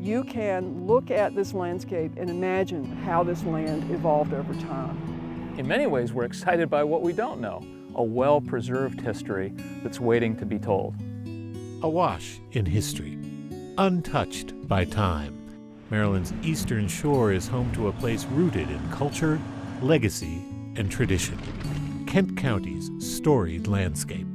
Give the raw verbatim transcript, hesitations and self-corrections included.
you can look at this landscape and imagine how this land evolved over time. In many ways, we're excited by what we don't know, a well-preserved history that's waiting to be told. Awash in history, untouched by time, Maryland's eastern shore is home to a place rooted in culture, legacy, and tradition. Kent County's storied landscape.